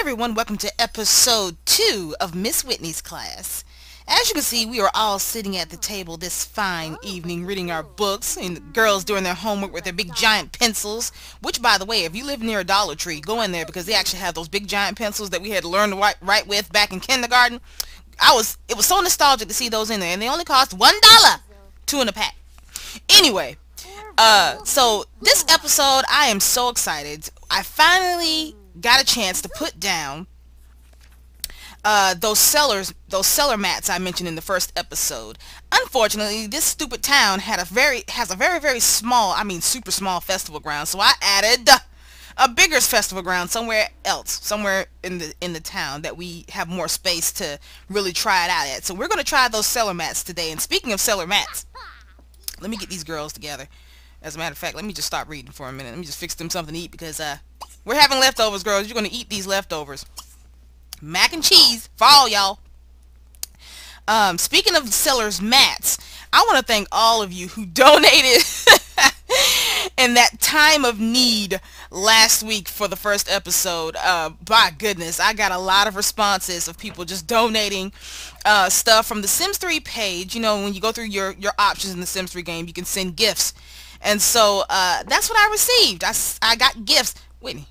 everyone, welcome to episode 2 of Miss Whitney's class. As you can see, we are all sitting at the table this fine evening reading our books, and the girls doing their homework with their big giant pencils, which, by the way, if you live near a Dollar Tree, go in there because they actually have those big giant pencils that we had to learn to write with back in kindergarten. It was so nostalgic to see those in there, and they only cost $1, 2 in a pack. Anyway, so this episode, I am so excited. I finally got a chance to put down those cellar mats I mentioned in the first episode. Unfortunately, this stupid town has a very small, I mean super small festival ground, so I added a bigger festival ground somewhere else, somewhere in the town that we have more space to really try it out at. So we're going to try those cellar mats today. And speaking of cellar mats, let me get these girls together. As a matter of fact, let me just stop reading for a minute. Let me just fix them something to eat because we're having leftovers, girls. You're going to eat these leftovers. Mac and cheese for all y'all. Speaking of sellers mats, I want to thank all of you who donated in that time of need last week for the first episode. My goodness, I got a lot of responses of people just donating stuff from the Sims 3 page. You know, when you go through your options in the Sims 3 game, you can send gifts. And so that's what I received. I got gifts. Whitney.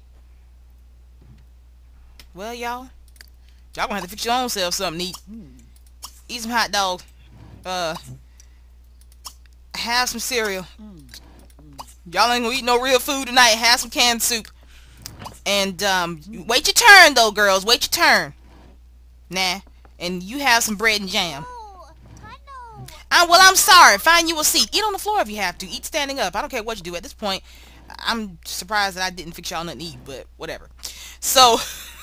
Well, y'all gonna have to fix your own self something to eat. Eat some hot dog. Have some cereal. Y'all ain't gonna eat no real food tonight. Have some canned soup. And wait your turn though, girls. Wait your turn. Nah. And you have some bread and jam. Well, I'm sorry. Find you a seat. Eat on the floor if you have to. Eat standing up. I don't care what you do at this point. I'm surprised that I didn't fix y'all nothing to eat, but whatever. So,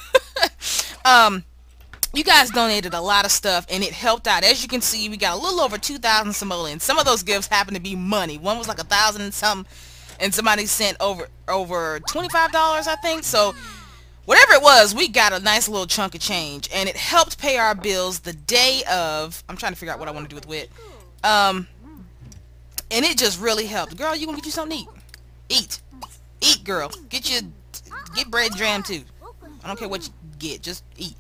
you guys donated a lot of stuff, and it helped out. As you can see, we got a little over 2,000 simoleons. Some of those gifts happened to be money. One was like 1,000 and something, and somebody sent over $25, I think. So, whatever it was, we got a nice little chunk of change, and it helped pay our bills the day of. I'm trying to figure out what I want to do with Whit. And it just really helped. Girl, you gonna get you something to eat. Eat, girl. Get bread and jam too. I don't care what you get, just eat.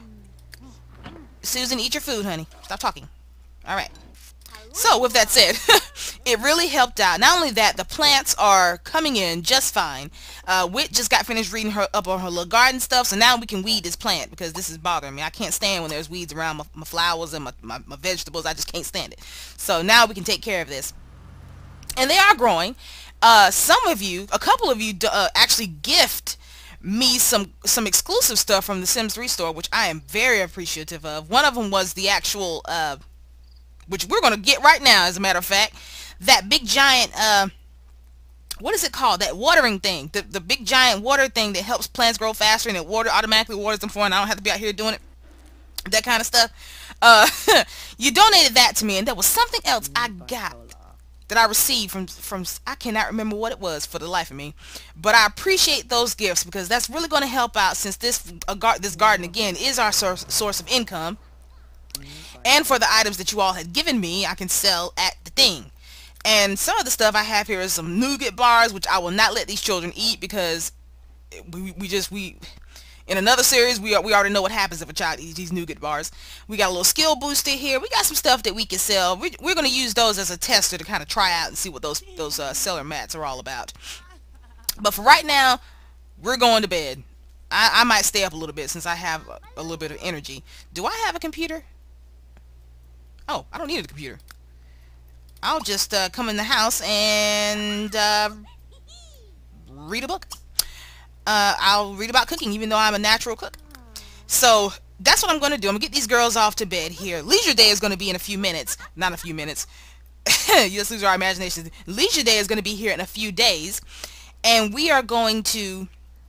Susan, eat your food, honey. Stop talking. Alright. So, with that said, it really helped out. Not only that, the plants are coming in just fine. Whit just got finished reading her up on her little garden stuff, so now we can weed this plant because this is bothering me. I can't stand when there's weeds around my flowers and my vegetables. I just can't stand it. So now we can take care of this. And they are growing. A couple of you actually gift me some exclusive stuff from the Sims 3 store, which I am very appreciative of. One of them was the actual, which we're going to get right now, as a matter of fact, that big giant, what is it called? That watering thing. The big giant water thing that helps plants grow faster, and it automatically waters them for, and I don't have to be out here doing it. That kind of stuff. You donated that to me, and there was something else I got that I received from I cannot remember what it was for the life of me, but I appreciate those gifts because that's really going to help out since this garden again is our source of income, and for the items that you all had given me I can sell at the thing. And some of the stuff I have here is some nougat bars, which I will not let these children eat because we in another series, we already know what happens if a child eats these nougat bars. We got a little skill booster here. We got some stuff that we can sell. We're going to use those as a tester to kind of try out and see what those cellar mats are all about. But for right now, we're going to bed. I might stay up a little bit since I have a little bit of energy. Do I have a computer? Oh, I don't need a computer. I'll just come in the house and read a book. I'll read about cooking, even though I'm a natural cook. So that's what I'm going to do. I'm going to get these girls off to bed here. Leisure Day is going to be in a few minutes. Not a few minutes. You just lose our imagination. Leisure Day is going to be here in a few days. And we are going to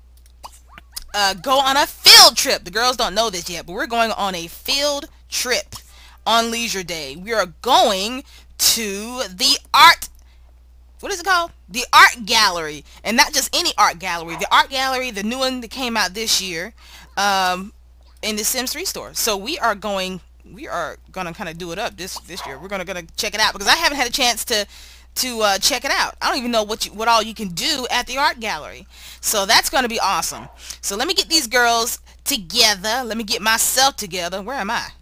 go on a field trip. The girls don't know this yet, but we're going on a field trip on Leisure Day. We are going to the what is it called? The art gallery. And not just any art gallery. The art gallery, the new one that came out this year, in the Sims 3 store. So we are going to kind of do it up this year. We're gonna check it out because I haven't had a chance to check it out. I don't even know what all you can do at the art gallery. So that's going to be awesome. So let me get these girls together. Let me get myself together. Where am I?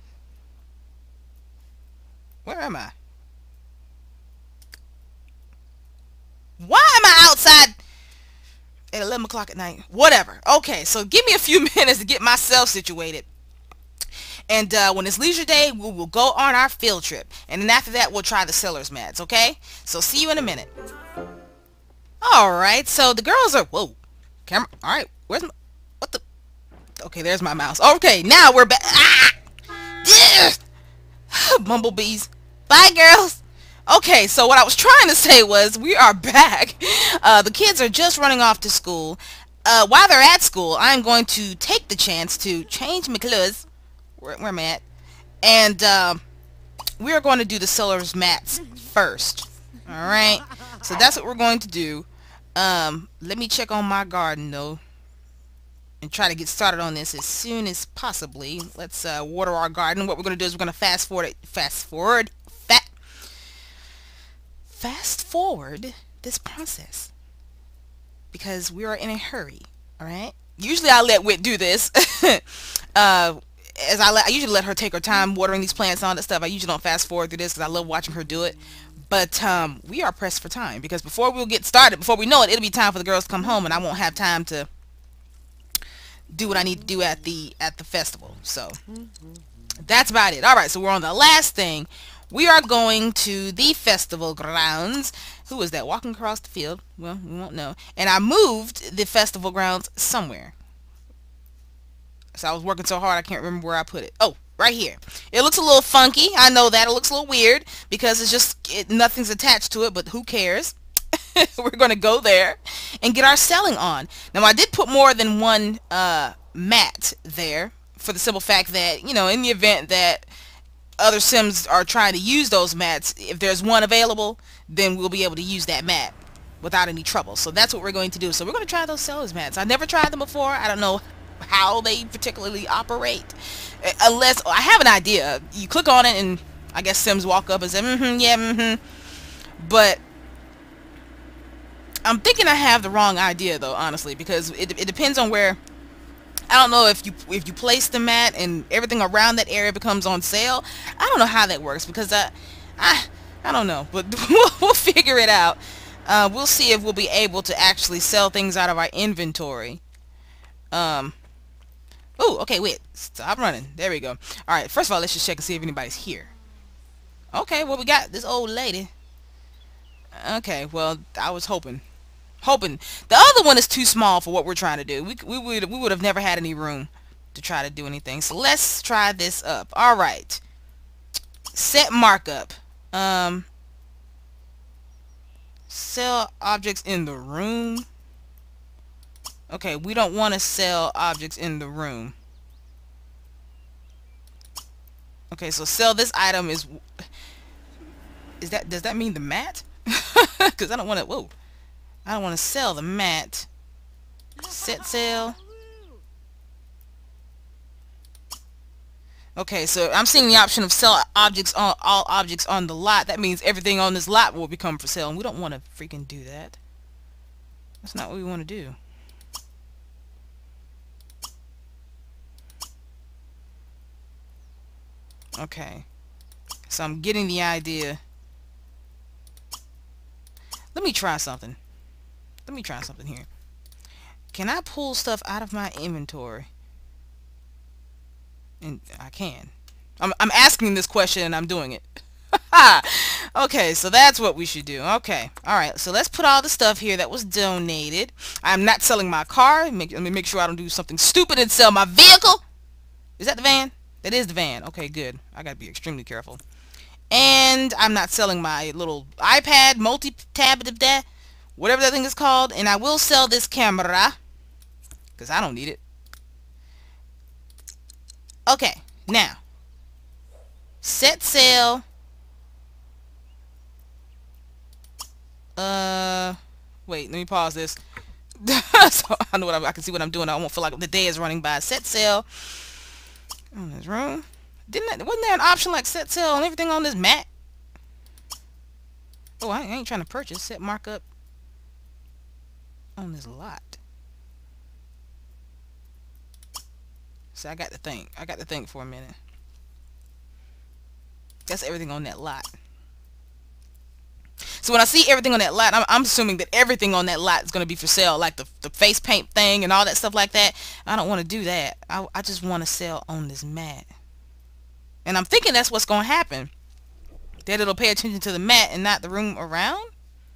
Where am I? Why am I outside at 11 o'clock at night? Whatever. Okay, so give me a few minutes to get myself situated. And when it's leisure day, we will go on our field trip. And then after that, we'll try the seller's mats, okay? So see you in a minute. Alright, so the girls are... Whoa. Camera. Alright, where's my... What the... Okay, there's my mouse. Okay, now we're back. Ah! Bumblebees. Bye, girls. Okay, so what I was trying to say was we are back. The kids are just running off to school. While they're at school, I'm going to take the chance to change my clothes. Where am I at? And we are going to do the seller's mats first. Alright, so that's what we're going to do. Let me check on my garden though and try to get started on this as soon as possibly. Let's water our garden. What we're going to do is we're going to fast forward this process because we are in a hurry. Alright, usually I let Whit do this. I usually let her take her time watering these plants and all that stuff. I usually don't fast forward through this because I love watching her do it. But we are pressed for time because before we'll get started, before we know it, it'll be time for the girls to come home and I won't have time to do what I need to do at the festival. So that's about it. Alright, so we're on the last thing. We are going to the festival grounds. Who is that walking across the field? Well, we won't know. And I moved the festival grounds somewhere. So I was working so hard I can't remember where I put it. Oh, right here. It looks a little funky. I know that. It looks a little weird because it's just nothing's attached to it, but who cares? We're going to go there and get our selling on. Now, I did put more than one mat there for the simple fact that, you know, in the event that other Sims are trying to use those mats, if there's one available, then we'll be able to use that mat without any trouble. So that's what we're going to do. So we're going to try those seller's mats. I've never tried them before. I don't know how they particularly operate, unless I have an idea. You click on it and I guess Sims walk up and say yeah, but I'm thinking I have the wrong idea though, honestly, because it depends on where. I don't know if you place the mat and everything around that area becomes on sale. I don't know how that works because I don't know, but we'll figure it out. We'll see if we'll be able to actually sell things out of our inventory. Oh, okay, wait. Stop running. There we go. Alright, first of all, let's just check and see if anybody's here. Okay, well, we got this old lady. Okay, well, I was hoping. The other one is too small for what we're trying to do. We would have never had any room to try to do anything. So let's try this up. Alright. Set markup. Sell objects in the room. Okay, we don't want to sell objects in the room. Okay, so sell this item does that mean the mat? Because I don't want to, whoa. I don't want to sell the mat. Set sale. Okay, so I'm seeing the option of sell objects on all objects on the lot. That means everything on this lot will become for sale, and we don't want to freaking do that. That's not what we want to do. Okay, so I'm getting the idea. Let me try something. Let me try something here. Can I pull stuff out of my inventory? And I can. I'm asking this question and I'm doing it. Okay, so that's what we should do. Okay, alright, so let's put all the stuff here that was donated. I'm not selling my car. Let me make sure I don't do something stupid and sell my vehicle. Is that the van? That is the van. Okay, good. I gotta be extremely careful. And I'm not selling my little iPad, multi-tab, whatever that thing is called. And I will sell this camera, because I don't need it. Okay, now. Set sale. Wait, let me pause this. So I know I can see what I'm doing. I won't feel like the day is running by. Set sale. Oh, this room. Wasn't there an option like set sale on everything on this mat? Oh, I ain't trying to purchase. Set markup on this lot. So I got to think. I got to think for a minute. That's everything on that lot. So when I see everything on that lot, I'm assuming that everything on that lot is going to be for sale, like the face paint thing and all that stuff like that. I don't want to do that. I just want to sell on this mat. And I'm thinking that's what's going to happen. That it'll pay attention to the mat and not the room around?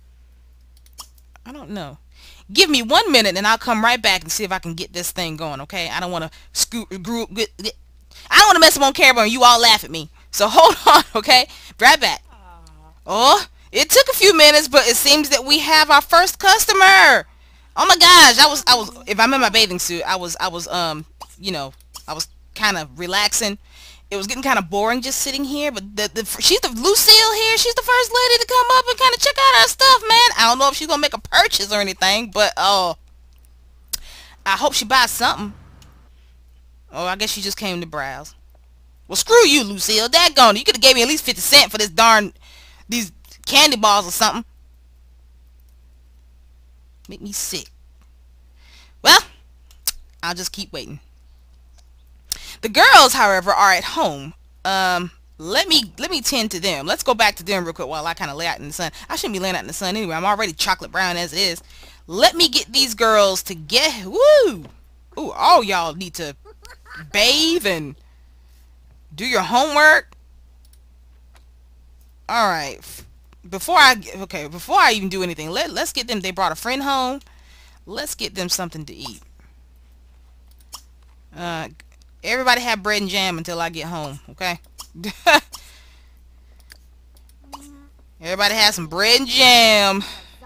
I don't know. Give me 1 minute and I'll come right back and see if I can get this thing going, okay? I don't want to I don't want to mess up on camera and you all laugh at me. So hold on, okay? Right back. Oh, it took a few minutes, but it seems that we have our first customer. Oh my gosh, I was if I'm in my bathing suit, I was you know, I was kind of relaxing. It was getting kind of boring just sitting here, but she's the Lucille here. She's the first lady to come up and kind of check out our stuff, man. I don't know if she's gonna make a purchase or anything, but I hope she buys something. Oh, I guess she just came to browse. Well, screw you, Lucille. Daggone it. You could have gave me at least 50 cents for these candy bars or something. Make me sick. Well, I'll just keep waiting. The girls, however, are at home. Let me tend to them. Let's go back to them real quick while I kind of lay out in the sun. I shouldn't be laying out in the sun anyway. I'm already chocolate brown as it is. Let me get these girls to get... Woo! Ooh, all y'all need to bathe and do your homework. Alright. Before I even do anything, let's get them... They brought a friend home. Let's get them something to eat. Everybody have bread and jam until I get home, okay? Everybody have some bread and jam.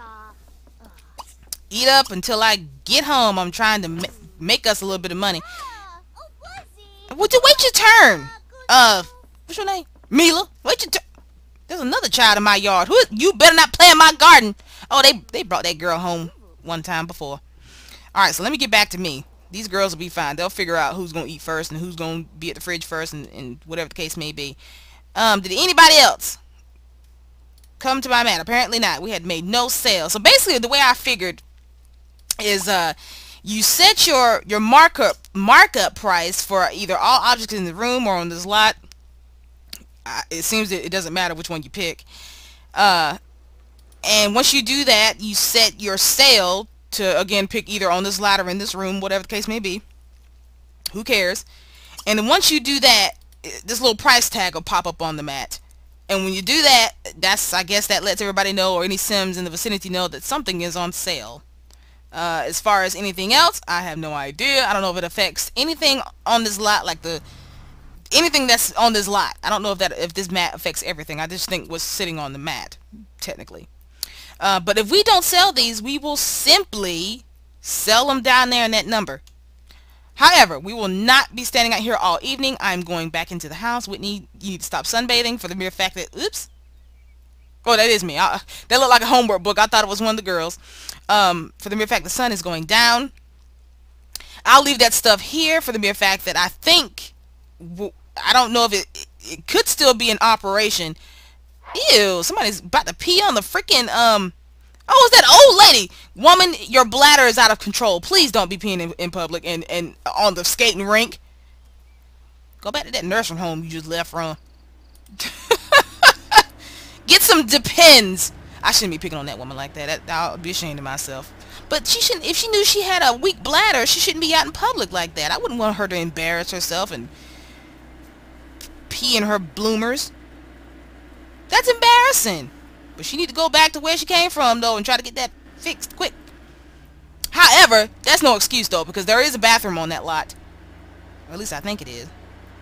Eat up until I get home. I'm trying to make us a little bit of money. Wait your turn. What's your name? Mila. Wait your turn. There's another child in my yard. You better not play in my garden. Oh, they brought that girl home one time before. Alright, so let me get back to me. These girls will be fine. They'll figure out who's going to eat first and who's going to be at the fridge first and whatever the case may be. Did anybody else come to my mat? Apparently not. We had made no sale. So basically the way I figured is you set your markup price for either all objects in the room or on this lot. It seems that it doesn't matter which one you pick. And once you do that, you set your sale to, again, pick either on this lot or in this room, whatever the case may be. Who cares? And then once you do that, this little price tag will pop up on the mat. And when you do that, I guess that lets everybody know, or any Sims in the vicinity know, that something is on sale. As far as anything else, I have no idea. I don't know if it affects anything on this lot, like anything that's on this lot. I don't know if this mat affects everything. I just think what's sitting on the mat, technically. But if we don't sell these, we will simply sell them down there in that number. However, we will not be standing out here all evening. I'm going back into the house. Whitney, you need to stop sunbathing for the mere fact that... Oops. Oh, that is me. That looked like a homework book. I thought it was one of the girls. For the mere fact the sun is going down. I'll leave that stuff here for the mere fact that I think... I don't know if it could still be in operation. Ew, somebody's about to pee on the freaking, oh, it's that old lady. Woman, your bladder is out of control. Please don't be peeing in public and on the skating rink. Go back to that nursing home you just left from. Get some Depends. I shouldn't be picking on that woman like that. I'll be ashamed of myself. But she shouldn't, if she knew she had a weak bladder, she shouldn't be out in public like that. I wouldn't want her to embarrass herself and pee in her bloomers. That's embarrassing. But she need to go back to where she came from, though, and try to get that fixed quick. However, that's no excuse, though, because there is a bathroom on that lot. Or at least I think it is.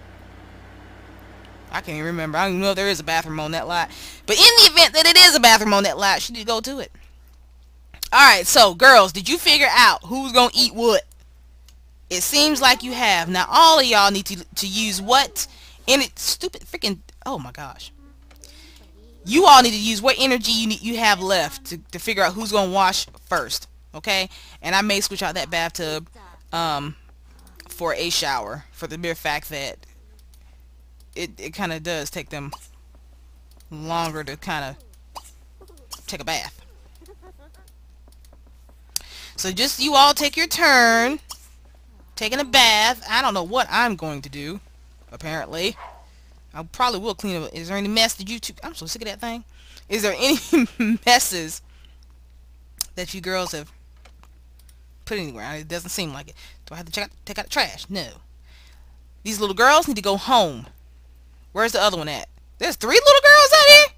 I can't even remember. I don't even know if there is a bathroom on that lot. But in the event that it is a bathroom on that lot, she need to go to it. Alright, so, girls, did you figure out who's going to eat what? It seems like you have. Now, all of y'all need to use what in it. Stupid freaking... Oh, my gosh. You all need to use what energy you have left to figure out who's going to wash first. Okay? And I may switch out that bathtub for a shower. For the mere fact that it kind of does take them longer to kind of take a bath. So just you all take your turn. taking a bath. I don't know what I'm going to do. Apparently, I probably will clean up. Is there any mess that you two? I'm so sick of that thing. Is there any messes that you girls have put anywhere? It doesn't seem like it. Do I have to take out the trash? No. These little girls need to go home. Where's the other one at? There's 3 little girls out here?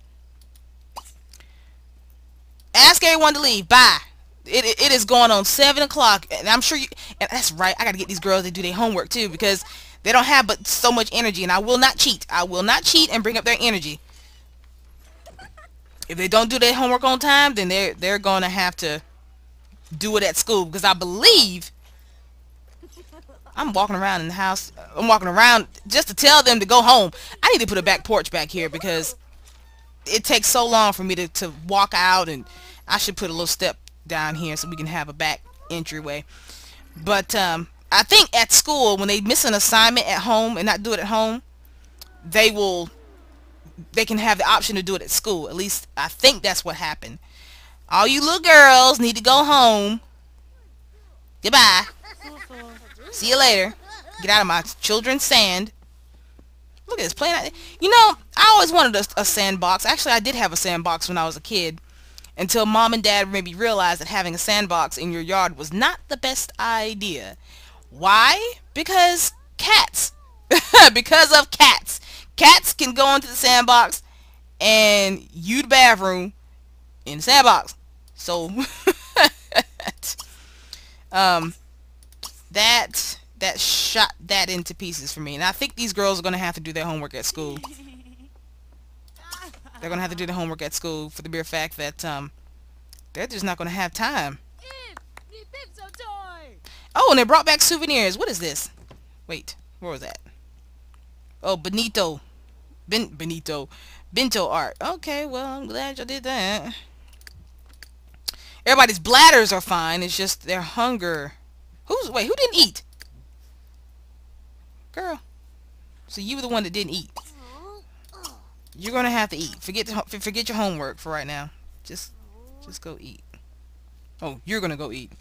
Ask everyone to leave. Bye. It is going on 7 o'clock. And I'm sure you... And that's right. I got to get these girls to do their homework too. Because they don't have but so much energy. And I will not cheat. I will not cheat and bring up their energy. If they don't do their homework on time, then they're going to have to do it at school. Because I believe... I'm walking around in the house. I'm walking around just to tell them to go home. I need to put a back porch back here because it takes so long for me to walk out, and I should put a little step down here so we can have a back entryway. But I think at school, when they miss an assignment at home and not do it at home, they can have the option to do it at school. At least I think that's what happened. All you little girls need to go home. Goodbye. See you later. Get out of my children's sand. Look at this playing out. You know, I always wanted a sandbox. Actually, I did have a sandbox when I was a kid. Until mom and dad made me realize that having a sandbox in your yard was not the best idea. Why? Because cats. Because of cats. Cats can go into the sandbox and use the bathroom in the sandbox. So, that shot that into pieces for me. And I think these girls are going to have to do their homework at school. They're going to have to do their homework at school for the mere fact that they're just not going to have time. Oh, and they brought back souvenirs. What is this? Wait, where was that? Oh, Bento art. Okay, well, I'm glad you did that. Everybody's bladders are fine. It's just their hunger. Wait, who didn't eat? Girl. So you were the one that didn't eat. You're gonna have to eat. Forget your homework for right now. Just go eat. Oh, you're gonna go eat.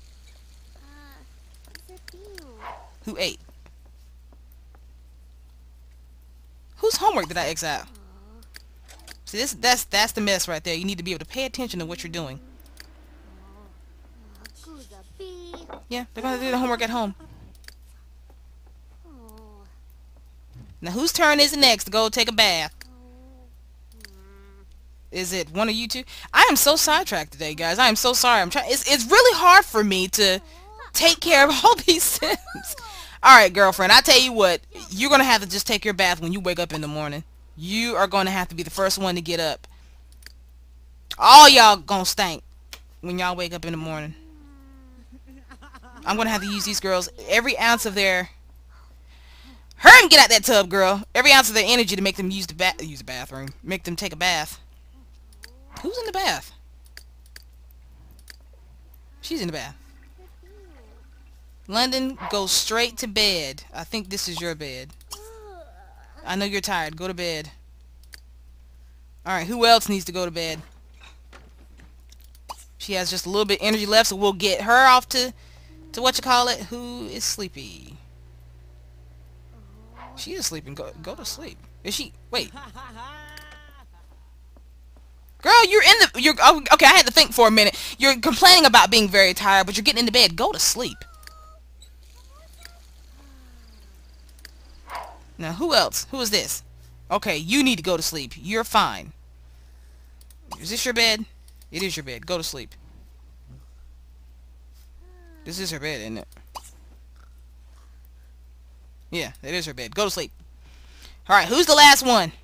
Who ate? Whose homework did I X out? See, that's the mess right there. You need to be able to pay attention to what you're doing. Yeah, they're gonna do the homework at home. Now, whose turn is it next to go take a bath? Is it one of you two? I am so sidetracked today, guys. I am so sorry. It's really hard for me to take care of all these Sims. Alright, girlfriend, I tell you what. You're gonna have to just take your bath when you wake up in the morning. You are gonna have to be the first one to get up. All y'all gonna stink when y'all wake up in the morning. I'm gonna have to use these girls every ounce of their... Hurry and get out that tub, girl. Every ounce of their energy to make them use the bathroom. Make them take a bath. Who's in the bath? She's in the bath. London, go straight to bed. I think this is your bed. I know you're tired. Go to bed. Alright, who else needs to go to bed? She has just a little bit of energy left, so we'll get her off to what you call it. Who is sleepy? She is sleeping. Go to sleep. Is she? Wait. Girl, okay, I had to think for a minute. You're complaining about being very tired, but you're getting into bed. Go to sleep. Now, who else? Who is this? Okay, you need to go to sleep. You're fine. Is this your bed? It is your bed. Go to sleep. This is her bed, isn't it? Yeah, it is her bed. Go to sleep. Alright, who's the last one?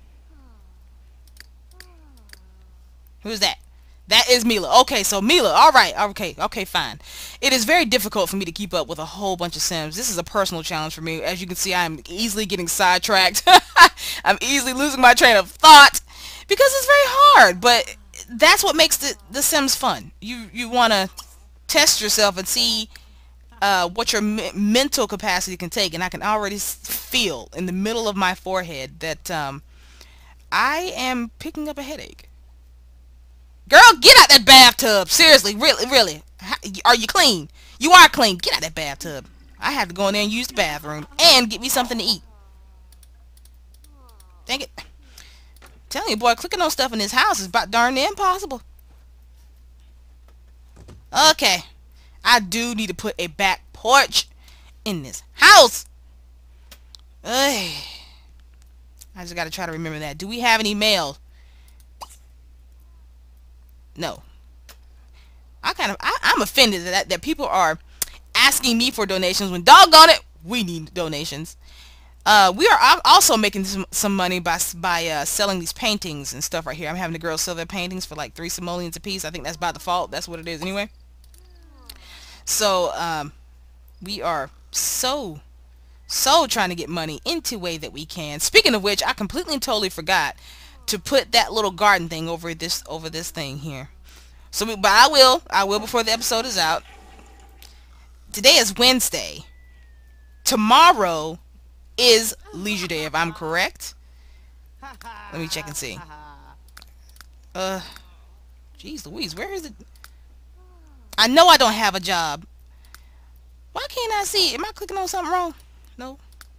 Who's that? That is Mila. Okay, so Mila. Alright, okay, fine. It is very difficult for me to keep up with a whole bunch of Sims. This is a personal challenge for me. As you can see, I'm easily getting sidetracked. I'm easily losing my train of thought. Because it's very hard. But that's what makes the Sims fun. You want to test yourself and see what your mental capacity can take. And I can already feel in the middle of my forehead that I am picking up a headache. Girl, get out that bathtub. Seriously, really. Are you clean? You are clean. Get out that bathtub. I have to go in there and use the bathroom and get me something to eat. Dang it. I'm telling you, boy, clicking on stuff in this house is about darn near impossible. Okay. I do need to put a back porch in this house. Ugh. I just got to try to remember that. Do we have any mail? No. I'm offended that people are asking me for donations when, doggone it, we need donations. We are also making some money by selling these paintings and stuff right here. I'm having the girls sell their paintings for like 3 simoleons a piece. I think that's by default. That's what it is anyway. So we are so trying to get money into a way that we can. Speaking of which, I completely and totally forgot to put that little garden thing over this thing here. So, but I will before the episode is out. Today is Wednesday. Tomorrow is leisure day, if I'm correct. Let me check and see. Jeez Louise, where is it? I know I don't have a job. Why can't I see? Am I clicking on something wrong? No.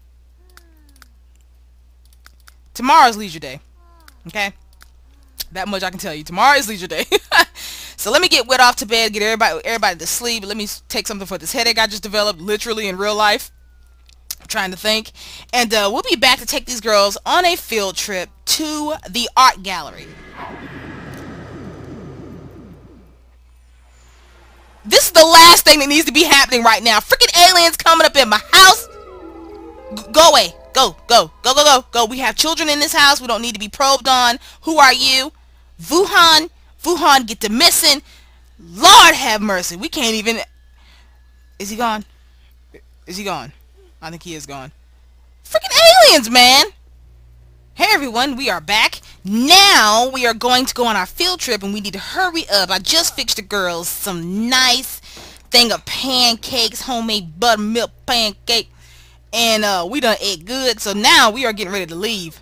Tomorrow's leisure day. Okay? That much I can tell you. Tomorrow is leisure day. So let me get Whit off to bed, get everybody to sleep. Let me take something for this headache I just developed, literally in real life. I'm trying to think. And we'll be back to take these girls on a field trip to the art gallery. This is the last thing that needs to be happening right now. Freaking aliens coming up in my house. Go away. Go. We have children in this house. We don't need to be probed on. Who are you? Wuhan, get to missing. Lord have mercy. We can't even... Is he gone? Is he gone? I think he is gone. Freaking aliens, man. Hey everyone, we are back. Now we are going to go on our field trip and we need to hurry up. I just fixed the girls some nice thing of pancakes, homemade buttermilk pancake. And we done ate good. So now we are getting ready to leave.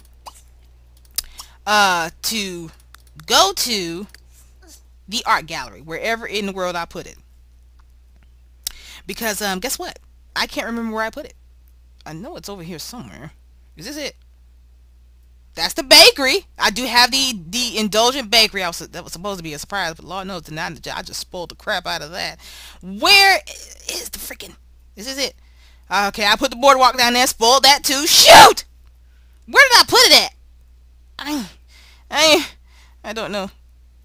To go to the art gallery, wherever in the world I put it. Because guess what? I can't remember where I put it. I know it's over here somewhere. Is this it? That's the bakery. I do have the indulgent bakery. That was supposed to be a surprise, but Lord knows I just spoiled the crap out of that. Where is the freaking... Is this it? Okay, I put the boardwalk down there, spoiled that too. Shoot! Where did I put it at? I don't know.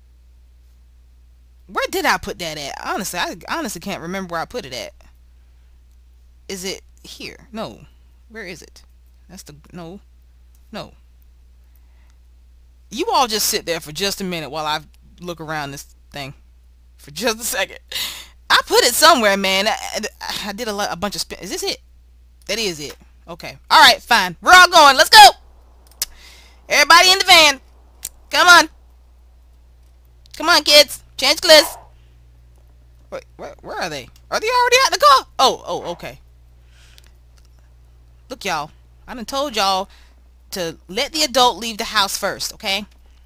Where did I put that at? Honestly, I honestly can't remember where I put it at. Is it here? No. Where is it? That's the... No. You all just sit there for just a minute while I look around this thing. For just a second. I put it somewhere, man. I did a bunch of spin. Is this it? That is it. Okay. Alright, fine. We're all going. Let's go! Everybody in the van. Come on. Come on, kids. Change clothes. Wait, where are they? Are they already out the car? Oh, okay. Look, y'all. I done told y'all to let the adult leave the house first, okay?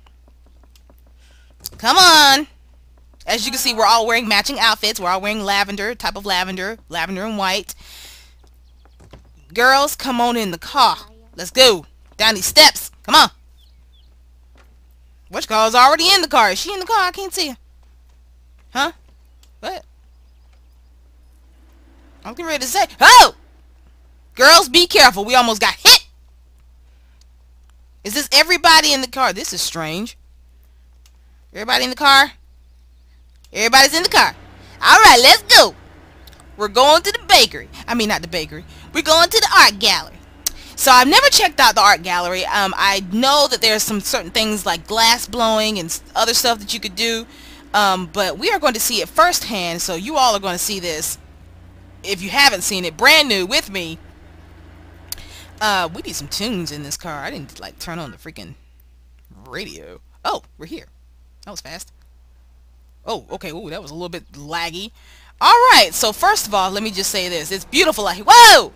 Come on. As you can see, we're all wearing matching outfits. We're all wearing lavender, type of lavender and white. Girls, come on in the car. Let's go. Down these steps. Come on. Which girl's already in the car? Is she in the car? I can't see her. Huh? What? I'm getting ready to say, oh! Girls, be careful. We almost got hit. Is this everybody in the car? This is strange. Everybody in the car? Everybody's in the car. Alright, let's go. We're going to the bakery. I mean, not the bakery. We're going to the art gallery. So I've never checked out the art gallery. I know that there's some certain things like glass blowing and other stuff that you could do. But we are going to see it firsthand. So you all are going to see this. If you haven't seen it, brand new with me. We need some tunes in this car. I didn't like turn on the freaking radio. Oh, we're here. That was fast. Oh, okay. Ooh, that was a little bit laggy. Alright, so first of all, let me just say this. It's beautiful out here. Whoa!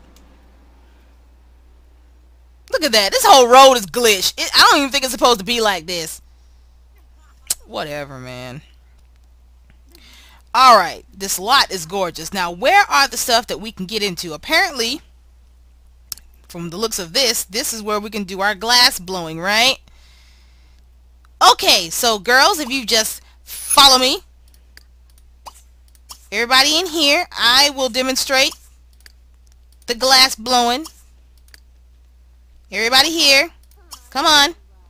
Look at that. This whole road is glitched. I don't even think it's supposed to be like this. Whatever, man. Alright, this lot is gorgeous. Now, where are the stuff that we can get into? Apparently, from the looks of this is where we can do our glass blowing, right? Okay, so girls, if you just follow me, everybody in here, I will demonstrate the glass blowing. Everybody here, come on.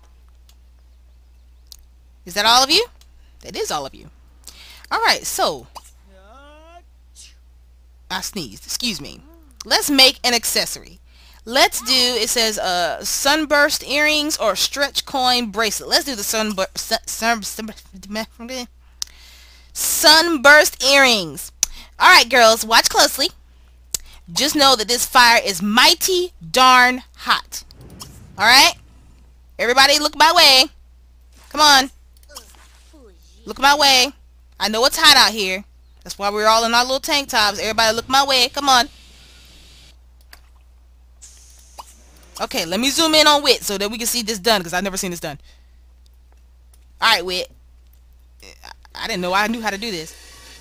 Is that all of you? That is all of you. Alright, so I sneezed, excuse me. Let's make an accessory. Let's do, it says sunburst earrings or stretch coin bracelet. Let's do the sunburst earrings. Alright girls, watch closely. Just know that this fire is mighty darn hot. Alright? Everybody look my way. Come on. Look my way. I know it's hot out here. That's why we're all in our little tank tops. Everybody look my way. Come on. Okay, let me zoom in on Whit so that we can see this done, because I've never seen this done. Alright, Whit. I didn't know I knew how to do this.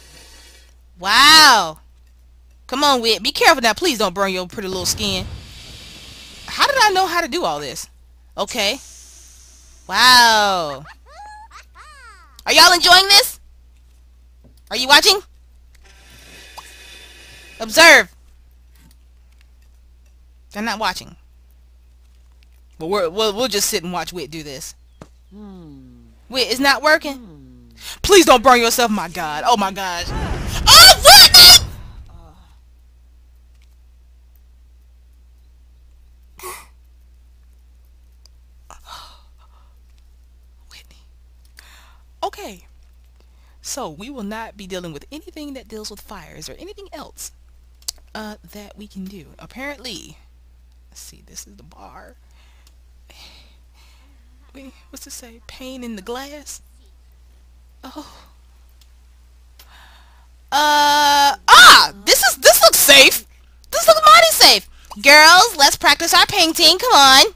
Wow. Come on, Whit. Be careful now. Please don't burn your pretty little skin. How did I know how to do all this? Okay. Wow. Are y'all enjoying this? Are you watching? Observe. They're not watching. But we'll just sit and watch Whit do this. Whit, it's not working. Please don't burn yourself. My God. Oh my gosh. Oh, Whitney! Whitney. Okay. So we will not be dealing with anything that deals with fires or anything else that we can do. Apparently, let's see, this is the bar. Wait, what's this say? Pain in the glass? Oh. This looks safe. This looks mighty safe. Girls, let's practice our painting. Come on.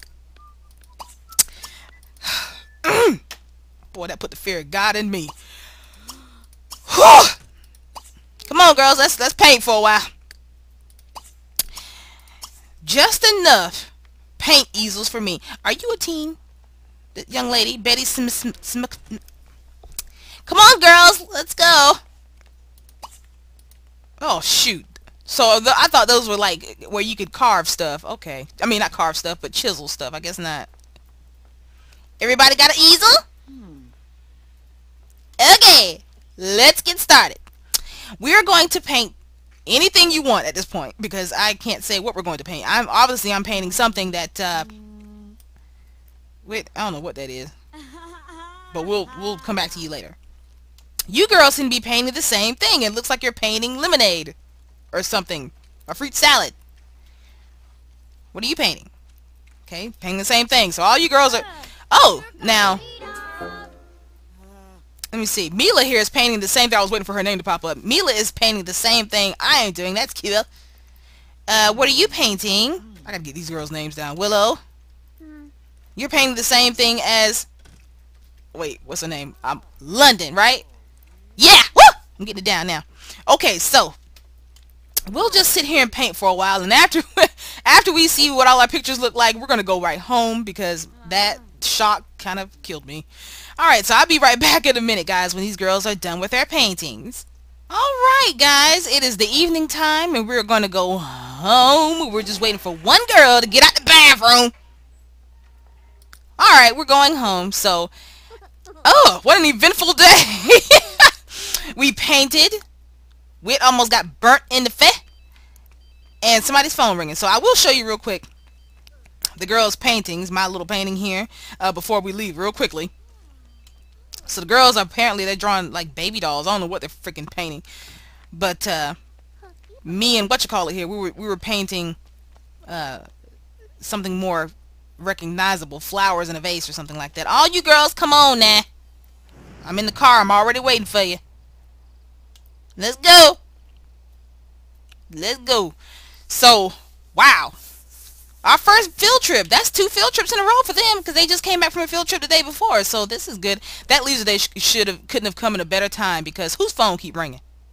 Boy, that put the fear of God in me. Whew. Come on, girls. Let's paint for a while. Just enough paint easels for me. Are you a teen? The young lady, Betty Come on, girls. Let's go. Oh, shoot. So I thought those were like where you could carve stuff. Okay. I mean, not carve stuff, but chisel stuff. I guess not. Everybody got an easel? Okay. Let's get started. We're going to paint anything you want at this point, because I can't say what we're going to paint. I'm painting something that wait, I don't know what that is. But we'll come back to you later. You girls can be painting the same thing. It looks like you're painting lemonade or something. A fruit salad. What are you painting? Okay, painting the same thing. So all you girls are... Oh, now... Let me see. Mila here is painting the same thing. I was waiting for her name to pop up. Mila is painting the same thing I am doing. That's cute. What are you painting? I gotta get these girls' names down. Willow. You're painting the same thing as... Wait, what's her name? London, right? Yeah! Woo! I'm getting it down now. Okay, so... We'll just sit here and paint for a while, and after we see what all our pictures look like, we're gonna go right home, because that shock kind of killed me. Alright, so I'll be right back in a minute, guys, when these girls are done with their paintings. Alright, guys, it is the evening time, and we're gonna go home. We're just waiting for one girl to get out the bathroom. Alright, we're going home, so... Oh, what an eventful day! We painted. Whit almost got burnt in the face. And somebody's phone ringing. So I will show you real quick the girls' paintings, my little painting here, before we leave real quickly. So the girls are apparently, they're drawing like baby dolls. I don't know what they're freaking painting. But me and whatchamacallit here, we were painting something more recognizable, flowers in a vase or something like that. All you girls, come on now. I'm in the car. I'm already waiting for you. Let's go. Let's go. So, wow. Our first field trip. That's 2 field trips in a row for them, because they just came back from a field trip the day before. So this is good. That leaves they couldn't have come in a better time, because whose phone keep ringing?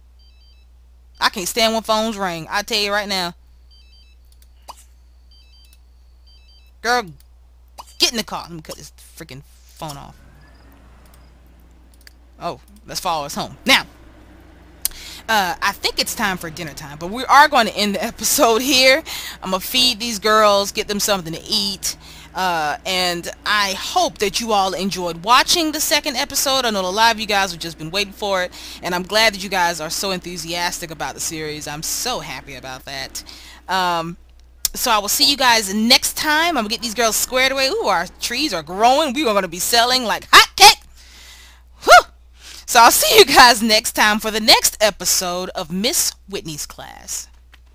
I can't stand when phones ring. I tell you right now. Girl, get in the car. Let me cut this freaking phone off. Oh, let's follow us home. Now, I think it's time for dinner time, but we are going to end the episode here. I'm going to feed these girls, get them something to eat, and I hope that you all enjoyed watching the second episode. I know a lot of you guys have just been waiting for it, and I'm glad that you guys are so enthusiastic about the series. I'm so happy about that. So I will see you guys next time. I'm going to get these girls squared away. Ooh, our trees are growing. We are going to be selling like hotcakes. Whew! So I'll see you guys next time for the next episode of Miss Whitney's class.